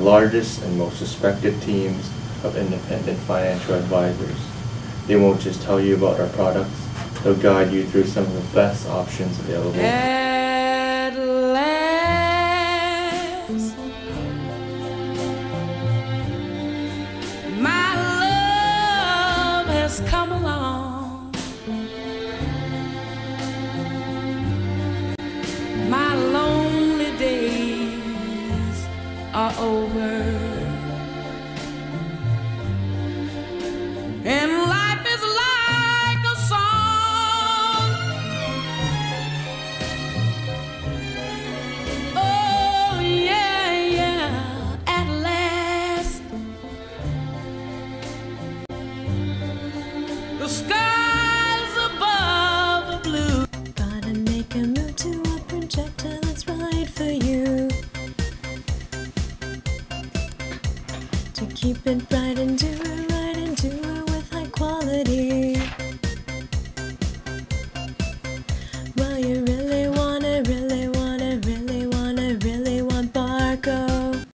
largest and most respected teams of independent financial advisors. They won't just tell you about our products, they'll guide you through some of the best options available. At last, my love has come along. My lonely days are over, and life is like a song. Oh yeah, yeah, at last the skies above the blue. Gotta make a move to a projector that's right for you, to keep it bright and